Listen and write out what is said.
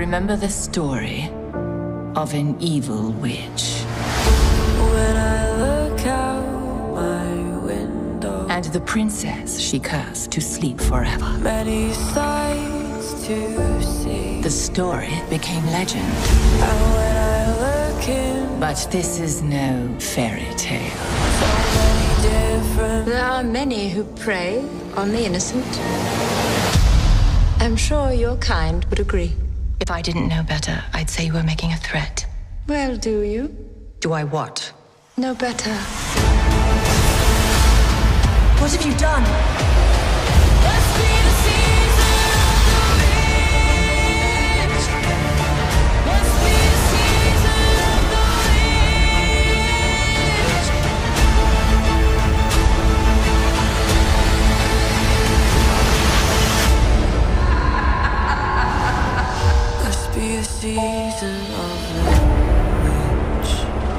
remember the story of an evil witch. When I look out my window, And the princess she cursed to sleep forever. many sights to see. The story became legend. And when I look in, But this is no fairy tale. so many different. There are many who prey on the innocent. I'm sure your kind would agree. If I didn't know better, I'd say you were making a threat. Well, do you? Do I what? No better. What have you done? Let's be the season of the witch. Let's be the season of the witch. Let's be the season of the witch.